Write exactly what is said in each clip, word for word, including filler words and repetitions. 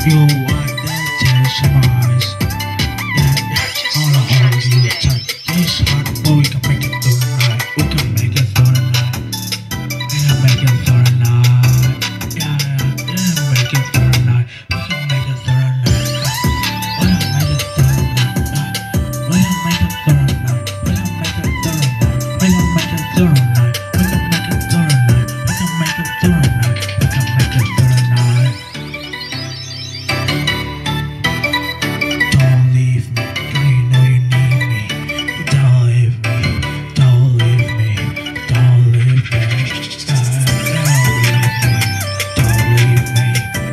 You want that tears in my eyes. Yeah, yeah, I wanna hold you tight. This hard, but we can make it through the night. We can make it through the night. We can make it through the night. Yeah, yeah, we can make it through the night. We can make it through the night. We can make it through the night. We can make it through the night. We can make it through the night. We can make it through the night. We can make it through the night. We can make it through the night. We can make it through the night. Don't leave me, girl, you know you need me. Don't leave me, don't leave me, don't leave me. Don't leave me, don't leave me,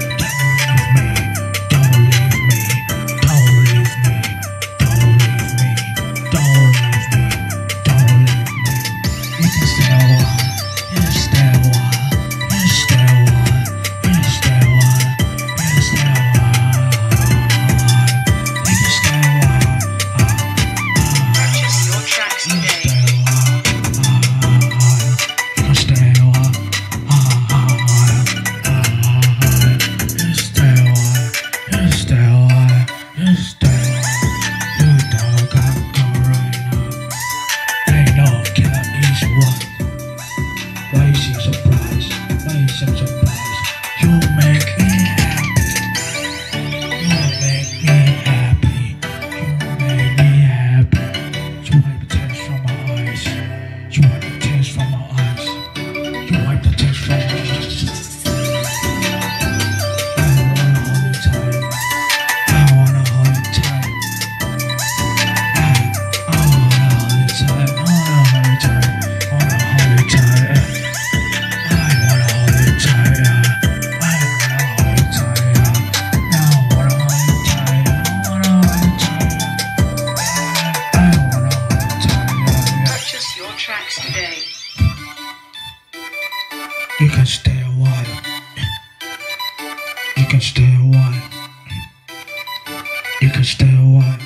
don't leave me, don't leave me, don't leave me, don't leave me, don't leave me, don't leave me. You can stay a while, you can stay a while, you can stay a while, you can stay a while, you can stay a while. You can stay a while. Purchase your tracks today. You can stay a while. You can stay a while. You can stay a while. You can stay a while. You don't got go right now. They know can I ease you up. Why you seem surprised? Why you seem surprised? You make me happy. You make me happy. You make me happy. You wipe the tears from my eyes. You wipe the tears from my eyes. You wipe the tears from my eyes. I wanna hold you tight. I wanna hold you tight. I wanna hold you tight. I wanna hold you tight. I wanna hold you tight. I wanna hold you tight. I wanna hold you tight. I wanna hold you tight. I wanna hold you tight. Purchase your tracks today. You can stay a while. You can stay a while. You can stay a while.